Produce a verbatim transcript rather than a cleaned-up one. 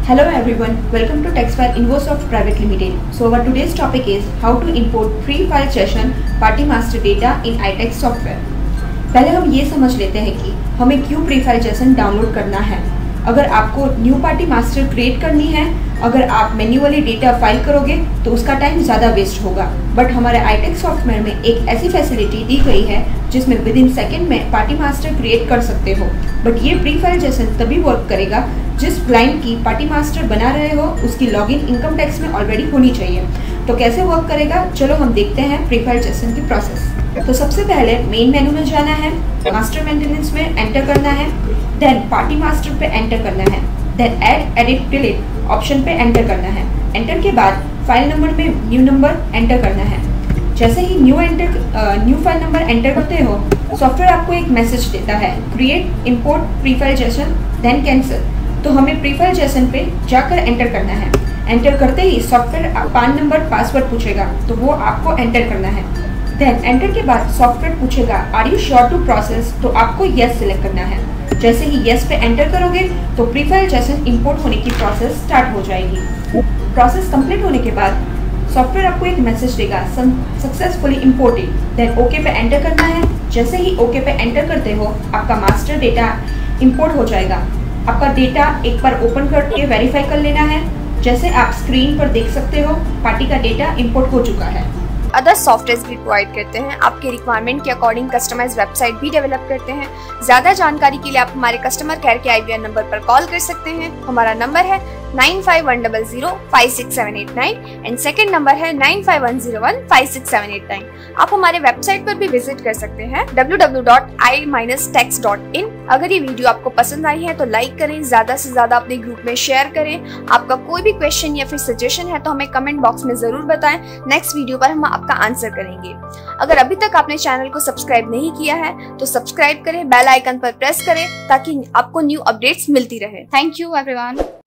Hello everyone, welcome to TextFile Invosoft Private Limited. So our today's topic is how to import pre-file session party master data in iText software. पहले हम ये समझ लेते हैं कि हमें क्यों प्री-फाइल जेसन डाउनलोड करना है। अगर आपको न्यू पार्टी मास्टर क्रिएट करनी है, अगर आप मैन्युअली डेटा फाइल करोगे तो उसका टाइम ज़्यादा वेस्ट होगा। बट हमारे iText सॉफ्टवेयर में एक ऐसी फैसिलिटी दी गई है जिसमें विद इन सेकेंड में पार्टी मास्टर क्रिएट कर सकते हो। बट ये प्री-फाइल जेसन तभी वर्क करेगा जिस क्लाइंट की पार्टी मास्टर बना रहे हो उसकी लॉगिन इनकम टैक्स में ऑलरेडी होनी चाहिए। तो कैसे वर्क करेगा, चलो हम देखते हैं प्री-फाइल जेसन की प्रोसेस। तो सबसे पहले मेन मेनू में जाना है, मास्टर मेंटेनेंस में एंटर करना है, देन पार्टी मास्टर पे एंटर करना है, then add edit delete option पे एंटर करना है। एंटर के बाद फाइल नंबर में न्यू नंबर एंटर करना है। जैसे ही new enter new file number enter करते हो, सॉफ्टवेयर आपको एक मैसेज देता है, create import prefill JSON then cancel. तो हमें प्री-फाइल जेसन पे जाकर एंटर करना है। एंटर करते ही सॉफ्टवेयर पान नंबर पासवर्ड पूछेगा, तो वो आपको एंटर करना है। देन एंटर के बाद सॉफ्टवेयर पूछेगा are you sure to process, तो आपको येस सिलेक्ट करना है। जैसे ही येस पे एंटर करोगे तो प्री-फाइल जेसन इंपोर्ट होने की प्रोसेस स्टार्ट हो जाएगी। प्रोसेस कंप्लीट होने के बाद सॉफ्टवेयर आपको एक मैसेज देगा, सक्सेसफुली इंपोर्टेड। देन ओके पे एंटर करना है। जैसे ही ओके पे एंटर करते हो आपका मास्टर डेटा इंपोर्ट हो जाएगा। आपका डेटा एक बार ओपन करके वेरीफाई कर लेना है। जैसे आप स्क्रीन पर देख सकते हो पार्टी का डेटा इंपोर्ट हो चुका है। अदर सॉफ्टवेयर भी प्रोवाइड करते हैं, आपके रिक्वायरमेंट के अकॉर्डिंग कस्टमाइज वेबसाइट भी डेवलप करते हैं। ज़्यादा जानकारी के लिए आप हमारे कस्टमर केयर के आई वी आर नंबर पर कॉल कर सकते हैं। हमारा नंबर है nine five one double zero five six seven eight nine and second number है nine five one zero one five six seven eight nine. आप हमारे वेबसाइट पर भी विजिट कर सकते हैं W W W dot I minus tex dot in. अगर ये वीडियो आपको पसंद आई है तो लाइक करें, ज्यादा से ज्यादा अपने ग्रुप में शेयर करें। आपका कोई भी क्वेश्चन या फिर सजेशन है तो हमें कमेंट बॉक्स में जरूर बताएं। नेक्स्ट वीडियो पर हम आपका आंसर करेंगे। अगर अभी तक आपने चैनल को सब्सक्राइब नहीं किया है तो सब्सक्राइब करें, बेल आइकन पर प्रेस करें ताकि आपको न्यू अपडेट्स मिलती रहे। Thank you everyone.